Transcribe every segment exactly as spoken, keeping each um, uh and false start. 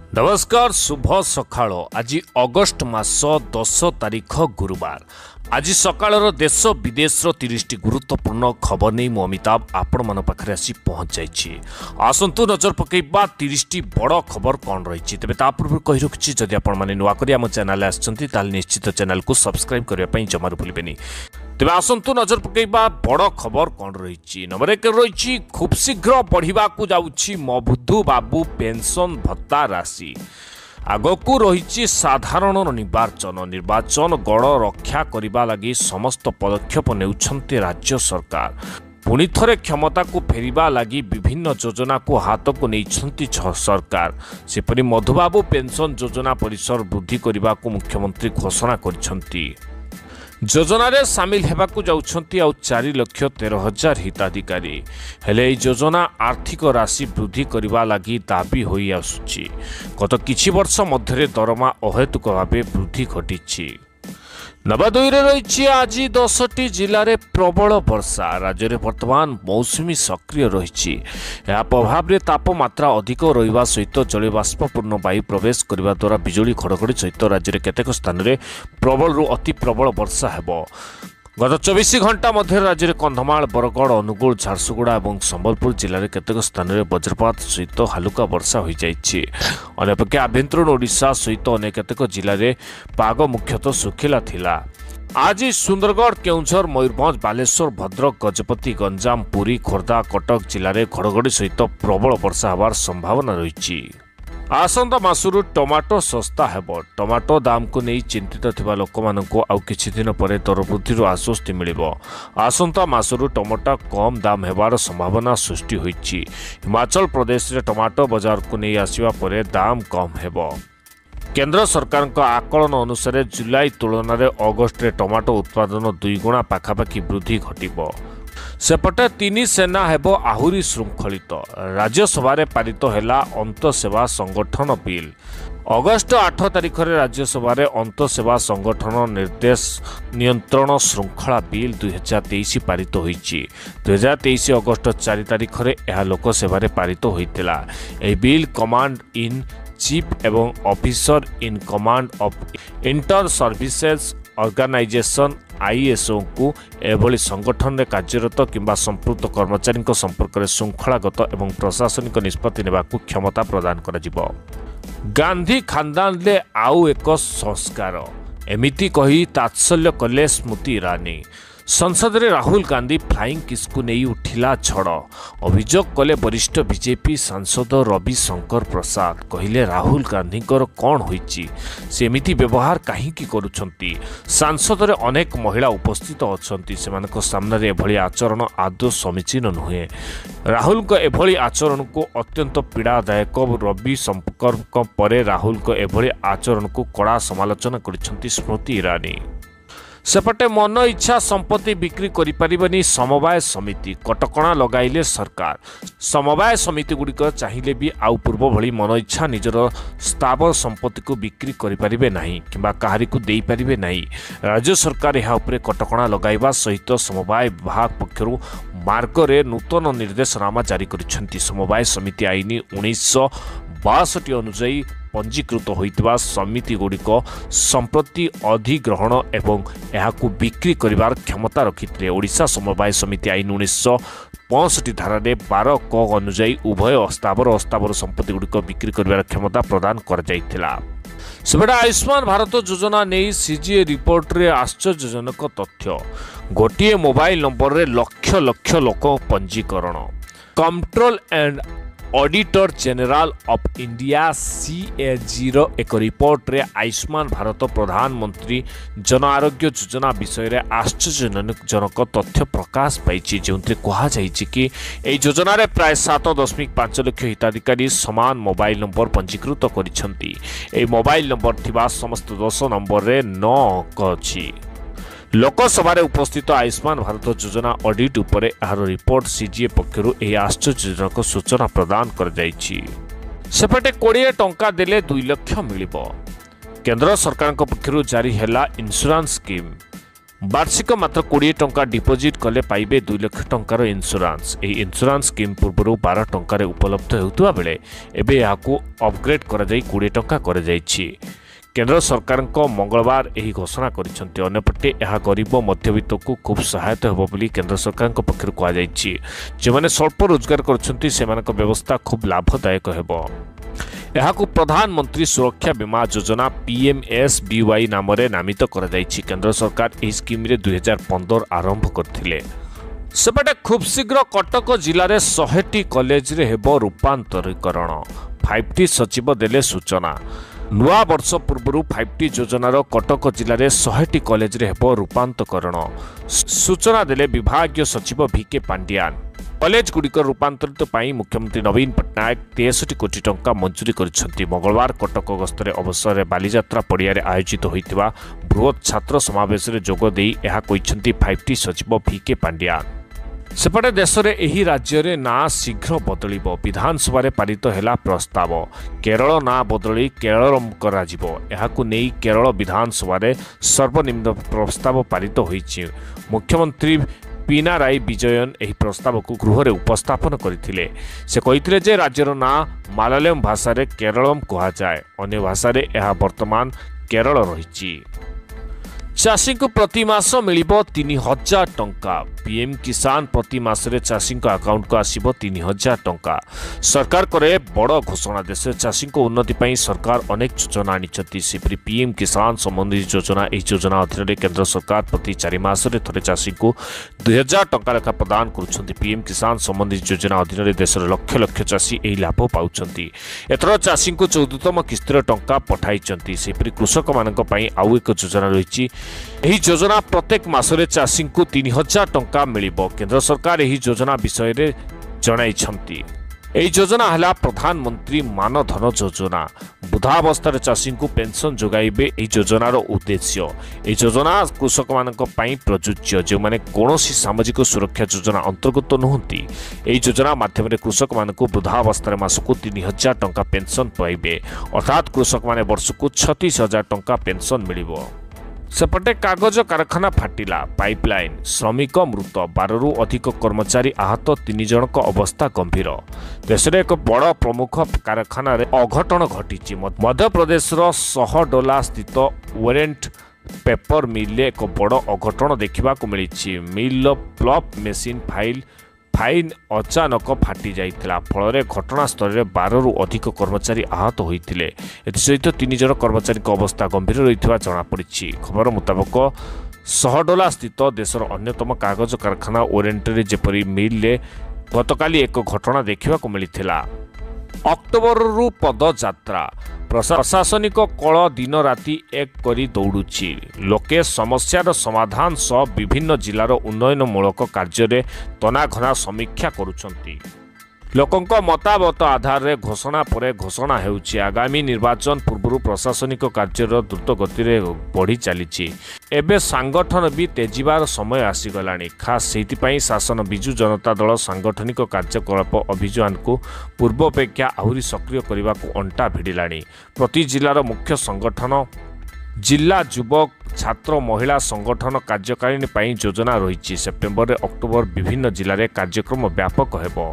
नमस्कार शुभ सकाळ आज अगस्ट मास दस तारिख गुरुवार आज सकाळर देश विदेश तीस गुरुत्वपूर्ण खबर नहीं मु अमिताभ आपण मान पाखरे आसी पहुंच जाइछि। आसंतु नजर पकेबा तीस बड़ खबर कौन रही तेज ता पूर्व कही रखी जदि आपण माने नुआ करी आम चैनल आछंती ताल निश्चित चैनल को सब्सक्राइब करबा पई जमार भूलिबेनी। तेज आसंतु नजर पकेबा बड़ खबर कौन रही नंबर एक रही खूब शीघ्र बढ़ा जाऊँगी मधु बाबू पेंशन भत्ता राशि आगकू रही साधारण निर्वाचन निर्वाचन गड़ रक्षा करने लगी समस्त पदक्षेप नेउछन्ते राज्य सरकार पुणी थरे क्षमता को फेरिबा लगी विभिन्न योजना को हाथ को नहीं सरकार सेपरी मधुबाबू पेंशन योजना परिसर वृद्धि करने को मुख्यमंत्री घोषणा करिसेंती। योजन सामिल होगाकू जाउछंती आउ चार लक्ष तेरह हजार हिताधिकारी हेले योजना आर्थिक राशि वृद्धि करने लगी दाबी होई आसुछि। गत किछि वर्ष मध्य दरमा अहेतुक भावे वृद्धि घटी। नवादुई रही आज दसटी जिले में प्रबल वर्षा राज्य में वर्तमान मौसुमी सक्रिय रही प्रभाव में तापमात्रा अधिक रहा सहित जल बाष्पूर्ण वायु प्रवेश करने द्वारा बिजुली घड़घड़ी सहित राज्य में केतेक स्थान में प्रबल रु अति प्रबल वर्षा हेबो। गत चौबीस घंटा मध्य राज्य में कंधमाल बरगढ़ अनुगुल झारसुगुड़ा और संबलपुर जिले में केतेक स्थान में वज्रपात सहित हालुका वर्षा हो जाइछि। अन्यपक्षे आभ्यंतरीण ओडिशा सहित अनेक केतेक जिले में पाग मुख्यतः सुखिला थिला। आज सुंदरगढ़ केउंझर मयूरभंज बालेश्वर भद्रक गजपति गंजाम पुरी खोर्धा कटक जिले में घड़घड़ी सहित प्रबल वर्षा होवार संभावना रही। आसंता मासुरु टमाटो सस्ता हेबो। टमाटो दाम को नहीं चिंतित थिबा लोकमानंको आउ किछि दिन परे दर वृद्धिर आश्वस्ति मिलिबो। आसंता मासुरु टमाटो कम दाम हेबार संभावना सृष्टि होइछि। हिमाचल प्रदेश रे टमाटो बाजार को नहीं आसीबा परे दाम कम हेबो। केंद्र सरकार आकलन अनुसार जुलाई तुलन में अगस्ट रे टमाटो उत्पादन दुई गुणा पाखापाखि वृद्धि घटिबो। सेपटे तीन सेना हेबो आहुरी श्रृंखलित। राज्यसभा पारित हैला अंतसेवा संगठन बिल। अगस्ट आठ तारिख में राज्यसभा अंतसेवा संगठन निर्देश नियंत्रण श्रृंखला बिल दुई हजार तेईस पारित होइछि। दुई हजार तेईस अगस्ट चार तारिख में यह लोकसभा पारित होइतिला। एही बिल कमांड इन चीफ एवं officer in command of inter services organisation ISO को एभली संगठन में कार्यरत किंबा संपृक्त कर्मचारी संपर्क में श्रृंखलागत एवं प्रशासनिक निष्पत्ति नेबाकू क्षमता प्रदान करा। गांधी खानदान ले आउ एक संस्कार एमिति कही तात्सल्य कले स्मृति ईरानी। संसद में राहुल गांधी फ्लाइंग किस को नहीं उठिला झड़ अभियोग कले वरिष्ठ बीजेपी सांसद रवि शंकर प्रसाद कहले राहुल गांधी कौन होइछि से एमिति व्यवहार कहीं करुछंती। सांसद में अनेक महिला उपस्थित अछंती सेमानक सामने एभली आचरण आदौ समीचीन नुहे। राहुल को एभली आचरण को अत्यंत पीड़ादायक रवि शंकर परे राहुल को एभली आचरण को कड़ा समालोचना करिसेंती स्मृति ईरानी। सेपटे मन इच्छा संपत्ति बिक्री करिपारिबनी समवाय समिति कटकणा लगाइले सरकार। समवाय समिति गुड़िक चाहिए भी आउ पूर्व भली मन इच्छा निजर स्थावर संपत्ति को बिक्री करिपारिबे नाही किंबा काहारी को देई पारिबे नाही। राज्य सरकार यह उपरे कटकणा लगाइबा सहित समवाय विभाग पक्षरु मार्गरे नूतन निर्देशनामा जारी करिसेंती। समवाय समिति आईन उन्नीस बासठ अनुଯାयी पंजीकृत होइतबा समिति गुड़िक संप्रति अधिग्रहण एवं यहाकू बिक्री करिवार क्षमता रखिथिले। ओडिशा समवाय समिति आईन उन्नीस पैंसठ धारा बारह क अनुଯାयी उभय अस्तावर अस्तावर संपत्ति गुड़िक बिक्री करिवार क्षमता प्रदान कर जाइथिला। सेबडा आयुष्मान भारत योजना नहीं सीजीए रिपोर्ट रे आश्चर्यजनक तथ्य। गोटे मोबाइल नंबर रे लक्ष लक्ष लोक पंजीकरण। Control and auditor general of India CAG रो एक रिपोर्ट रे आयुष्मान भारत प्रधानमंत्री जन आरोग्य योजना विषय में आश्चर्यजनक तथ्य प्रकाश पाई जो कहुई कि यह योजना रे प्राय सात दशमिक पांच लक्ष हिताधिकारी समान मोबाइल नंबर पंजीकृत करिसेंती। एही मोबाइल नंबर थिबा समस्त दस नंबर रे नौ अंक अछि। लोकसभा उपस्थित आयुष्मान भारत योजना ऑडिट उपरे यार रिपोर्ट सीजीए पक्षरु एही आश्चर्यजनक सूचना प्रदान कर जाइछि। सेपटे कोड़े टंका देले दुई लक्ष मिलिबो। केंद्र सरकार पक्षरु जारी हैला इंश्योरेंस स्कीम। वार्षिक मात्र कोड़े टंका डिपोजिट कले पाइबे दुई लाख टंकार इंश्योरेंस। यह इंश्योरेंस स्कीम पूर्व बारह टंकार उपलब्ध होता बेले एबे याकू अपग्रेड कर कोड़े टंका कर जाइछि। केंद्र सरकार मंगलवार यह घोषणा करिसेंति। अन्यपटे यह गरीब मध्यवित्त को खूब सहायता होबो बोली केंद्र सरकार पक्षर कहुଯାଇଛି। जो मैंने स्वल्प रोजगार करछंती सेमानक व्यवस्था खूब लाभदायक हेबो। यहाकू प्रधानमंत्री सुरक्षा बीमा योजना पीएमएसबीवाई नाम रे नामित कर जाइछि। केंद्र सरकार यह स्कीम रे दुई हजार पंद्रह आरंभ करथिले। सेपटे खूब शीघ्र कटक जिले में शहेटी कॉलेज रे हेबो रूपांतरीकरण। फाइव टी सचिव देले सूचना। नुआ वर्ष पूर्व फाइव टी योजनार कटक जिले में शहेटी कॉलेज रे हेबो रूपांतरीकरण सूचना देले विभागीय सचिव भिके पांड्यान। कॉलेज गुड़िक रूपांतरित पाई मुख्यमंत्री नवीन पट्टनायक तेसठी कोटी टंका मंजूरी करिसेंति। मंगलवार कटक गस्तर अवसर में बालीजात्रा पड़िया आयोजित होइतिबा बृहत छात्र समावेश में जोग देई एहा कहिसेंति फाइव टी सचिव भिके पांड्यान। सेपटे देश में यही राज्य में ना शीघ्र बदल विधानसभा पारित है प्रस्ताव। केरल ना बदली केरलम कराजिबो। एहाकु नेई केरल विधानसभा सर्वनिम्न प्रस्ताव पारित होइछि। मुख्यमंत्री पिनाराई विजयन एही प्रस्ताव को गृह में उपस्थापन करथिले। से कहिथिले जे राज्यर ना मालयालम भाषा रे केरलम कहा जाए। अन्य भाषा रे एहा वर्तमान केरल रहिछि। चाषी को प्रति मास मिलिबो तीन हजार टंका। पीएम किसान प्रति मासरे चाषी अकाउंट को आसिबो तीन हजार टंका। सरकार करे बड़ घोषणा। देश चाषी को उन्नति पाई सरकार अनेक योजना आनिछथि। सेपरि पीएम किसान संबंधी योजना एही योजना अधीन केंद्र सरकार प्रति चार मासरे थरे चाषी को दुई हजार टंका लेखा प्रदान करुछथि। पीएम किसान संबंधी योजना अधीन देशर लक्ष लक्ष चाषी एही लाभ पाउछथि। एथर चाषी को चौदहतम किस्तिर टंका पठाइछथि। सेपरि कृषक मानक पई आउ एक योजना रहिछि। एही योजना प्रत्येक मासरे चाषी को तीन हजार टंका मिलिबो। केंद्र सरकार एही योजना विषय रे जणाइछंती। एही योजना हला प्रधानमंत्री मानधन योजना। बुधावस्था चाषी को पेंशन जोगाइबे एही योजनार उद्देश्य। एही योजना कृषक मानक पई प्रযোज्य जो माने कोनोसी सामाजिक सुरक्षा योजना अंतर्गत नहुंती। एही योजना माध्यम रे कृषक मानक बुधावस्था मासको तीन हजार टंका पेंशन पाइबे। अर्थात कृषक माने वर्षको छत्तीस हजार टंका पेंशन मिलिबो। सेपटे कागज कारखाना फाटिला पाइपलाइन श्रमिक मृत बारु अधिक कर्मचारी आहत तीन जनक अवस्था गंभीर। देश में एक बड़ प्रमुख कारखाना अघटन घटी। मध्यप्रदेश सहडोला स्थित ओरेंट पेपर मिल एक बड़ अघटन देखा मिली। मिल प्लप मेसीन फाइल फाइन अचानक फाटी जाइथिला। फल घटनास्थल में बारु अधिक कर्मचारी आहत होइथिले। एसहित तीन जन कर्मचारी अवस्था गंभीर रही जमापड़ी। खबर मुताबक सहडोला स्थित देशर अन्यतम कागज कारखाना ओरेंटे जेपरी मिल गतकाली एक घटना देखा मिलता। अक्टोबर रु पदयात्रा प्रशासनिक कल दिन राति एक करी दौड़ुछि। लोके समस्यार समाधान सह विभिन्न जिलार उन्नयनमूलक कार्य तनाघना समीक्षा करुछंती। लोकंक मतामत आधार रे घोषणा परे घोषणा हेउछि। आगामी निर्वाचन पूर्व प्रशासनिक कार्य द्रुत गति रे बढ़ी चली। एबे सांगठन भी तेजिबार समय आसीगलानी। खास सेहितिपाई शासन बिजु जनता दल सांगठनिक कार्यकलाप अभियान को पूर्वापेक्षा आहुरी सक्रिय करने को अंटा भिड़िलानी। प्रति जिलार मुख्य संगठन जिला युवक छात्र महिला संगठन कार्यकारिणी पाई योजना रही। सेप्टेम्बर अक्टोबर विभिन्न जिले में कार्यक्रम व्यापक हेबो।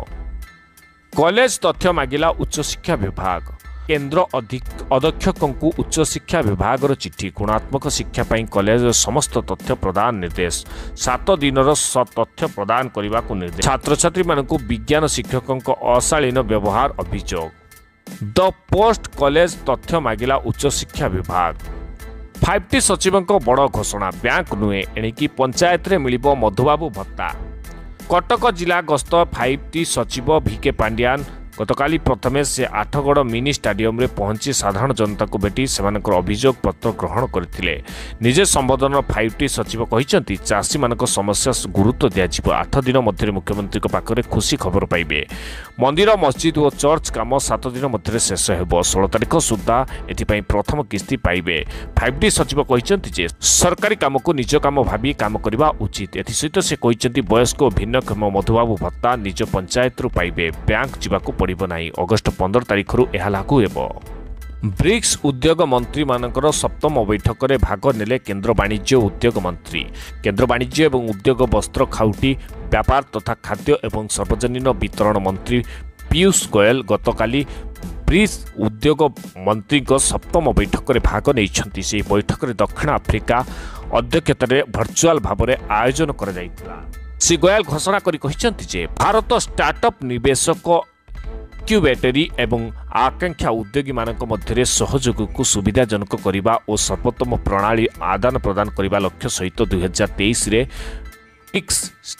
कॉलेज तथ्य मागिला उच्च शिक्षा विभाग। केंद्र अध्यक्षों को उच्च शिक्षा विभाग चिठी। गुणात्मक शिक्षा पाई कॉलेज समस्त तथ्य प्रदान निर्देश। सात दिन तथ्य प्रदान करने को निर्देश। छात्र छात्री मानक विज्ञान शिक्षकों अशालीन व्यवहार अभियोग। द पोस्ट कॉलेज तथ्य मागिला उच्च शिक्षा विभाग। फाइव टी सचिवों बड़ घोषणा। बैंक नुहे एणिकी पंचायत रे मिलिबो मधुबाबू भत्ता। कटक जिला गस्त फाइव टी सचिव भिके पांड्यान गतकाली प्रथमे से आठगड़ मिनी स्टाडियम रे पहुंची साधारण जनता को भेटी सेमानकर अभियोग पत्र ग्रहण करथिले। निजे संबोधन फाइव टी सचिव कहिसेंति चाषी मानक समस्या गुरुत्व दियाजिबो। आठ दिन मध्य मुख्यमंत्री को पाखरे खुशी खबर पाइबे। मंदिर मस्जिद और चर्च काम सात दिन मध्य शेष हेबो। सोलह तारिख सुद्धा एथिपाई प्रथम किस्ती पाइबे। फाइव टी सचिव कहिसेंति जे सरकारी काम को निज काम भाबी काम करबा उचित। एथिसहित से कहिसेंति वयस्क और भिन्नक्षम मधुबाबू भत्ता निज पंचायत रु पाइबे। बैंक जिबाकू पड़िबो नाही। अगस्त पंद्रह तारिख रु एहा लागू हेबो। ब्रिक्स उद्योग मंत्री मानकर सप्तम बैठक में भाग नेले केंद्र वाणिज्य उद्योग मंत्री। केंद्र वाणिज्य एवं उद्योग वस्त्र खाउटी व्यापार तथा खाद्य एवं सार्वजनिक वितरण मंत्री पीयूष गोयल गतकाली ब्रिक्स उद्योग मंत्री सप्तम बैठक में भाग नहीं। से बैठक में दक्षिण आफ्रिका अध्यक्षतार भर्चुआल भाव में आयोजन कर श्री गोयल घोषणा करी भारत स्टार्टअप निवेशक क्यूबेटरी एवं आकांक्षा उद्योगी मानक मध्य सहयोग को सुविधाजनक करने और सर्वोत्तम प्रणाली आदान प्रदान करने लक्ष्य सहित दुई हजार तेईस ब्रिक्स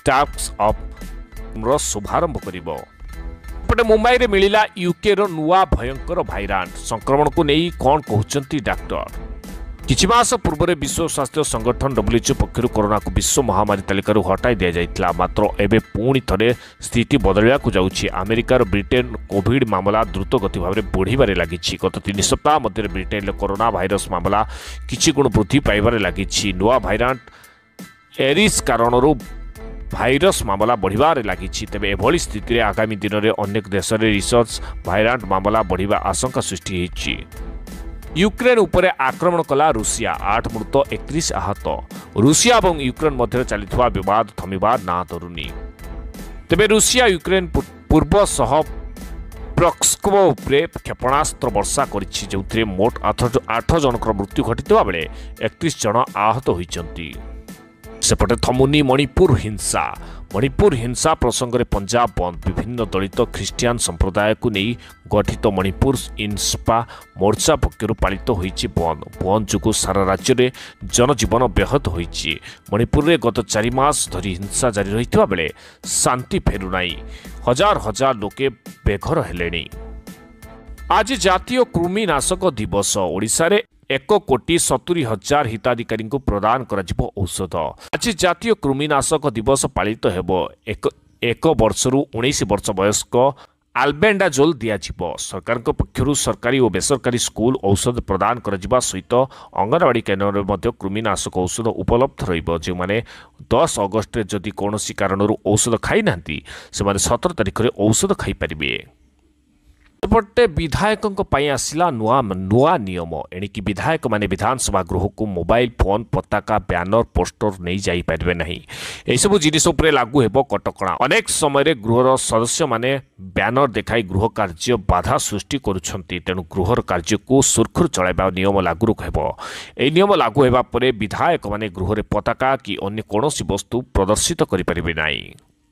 स्टार्टअप शुभारंभ कर मुंबई में मिला यूके रो नुआ भयंकर भाइरांट संक्रमण को नहीं कौन कहते डाक्टर। किछि मास पूर्व विश्व स्वास्थ्य संगठन डब्ल्यूएचओ पक्षर कोरोना को विश्व महामारी तालिकार हटाई दि जाइथिला मात्र एबे पुणी थरे स्थिति बदलिया को जाउछि। अमेरिकार ब्रिटेन कोविड मामला द्रुत गति भाव में बढ़िबारे लागिछि। गत तीन सप्ताह मध्य ब्रिटेन में कोरोना भाइरस मामला किछि गुण वृद्धि पाइबारे लागिछि। नुआ भाइरांट एरिस कारणरू भाइरस मामला बढ़िबारे लागिछि। तेबे एभली स्थिति रे आगामी दिन में अनेक देश में रिसर्च भाइरांट मामला बढ़िबा आशंका सृष्टि होइछि। यूक्रेन उपरे आक्रमण कला रूसिया आठ मृत एकतीस आहत। रूसिया और यूक्रेन मध्य चलता विवाद थमिबार ना धरुनी। तेबे रूसिया यूक्रेन पूर्व सह प्रस्कोव उपरे क्षेपणास्त्र वर्षा करिछि जोथिरे मोट आठ जनकर मृत्यु घटिथिबा बेले एकतीस जन आहत होइचंती। सेपटे थमुनी मणिपुर हिंसा मणिपुर हिंसा प्रसंग में पंजाब बंद विभिन्न दलित ख्रिस्टियान संप्रदाय को नहीं गठित मणिपुर इन्स्पा मोर्चा पक्षर पालित होइछि बंद। बंद जो सारा राज्य में जनजीवन व्याहत होइछि। मणिपुर में गत चारि मास धरी हिंसा जारी रहितबा बेले शांति फेरुनाई हजार हजार लोके बेघर हेलेनी। आज जातीय कृमिनाशक दिवस। ओडिशा रे एक कोटी सतुरी हजार हिताधिकारी को प्रदान कर औषध। आज जातीय कृमिनाशक दिवस पालित हेबो। एक एक वर्षरु उन्नीस वर्ष वयस्क आल्बेंडाजोल दियाजिबो। सरकार पक्षरु सरकारी और बेसरकारी स्कूल औषध प्रदान कर सहित अंगनवाड़ी केन्द्र में मध्य कृमिनाशक औषध उपलब्ध रहिबो। जो माने दस अगस्त जदि कोनोसी कारणरु औषध खाई नांती से माने सत्रह तारिख रे औषध खाई परिबे। सेपटे विधायकों आसला नुआ नुआ नियम। एणिकी विधायक माने विधानसभा गृह को मोबाइल फोन पताका बैनर पोस्टर नहीं जाई पारे नहीं। यह सब जिनिस उपरे लागू हेबो कटकणा। अनेक समय गृहर सदस्य माने बैनर देखाई गृह कार्य बाधा सृष्टि करुछंती। तेणु गृहर कार्य को सुरखुर चलाइबा नियम लागू हेबो। एही नियम लागू हेबा परे विधायक माने गृह पताका कि अन्य कौनसी वस्तु प्रदर्शित करि परिबे नाही।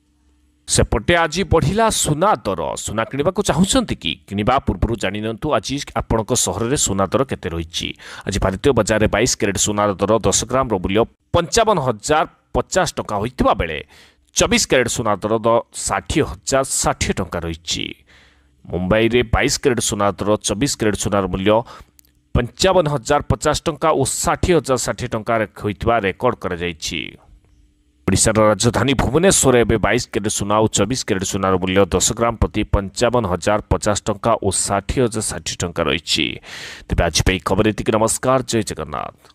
सेपटे आज बढ़िला सुना दर। सुना किणवा चाहूँगी कि किणवा पूर्व जाणिनु आज आपण सहर में सुना दर केते रही। आज भारतीय बजार में बाईस कैरेट सुनार दर दस ग्राम मूल्य पंचावन हजार पचास टका होता बेले चौबीस कैरेट सुना दर षाठी हजार षाठी टका रही। मुंबई में बाईस कैरेट सुना दर चौबीस कैरेट सुनार मूल्य पंचावन हजार पचास टका और षाठी हजार षाठी टका होता रेकर्ड कर ओडिशार राजधानी भुवनेश्वर एवं बाईस कैरेट सुना और चौबीस कैरेट सुनार मूल्य दस ग्राम प्रति पंचावन हजार पचास टका और षाठी हजार षाठी टका रही। तेज आज खबर एति। नमस्कार, जय जगन्नाथ।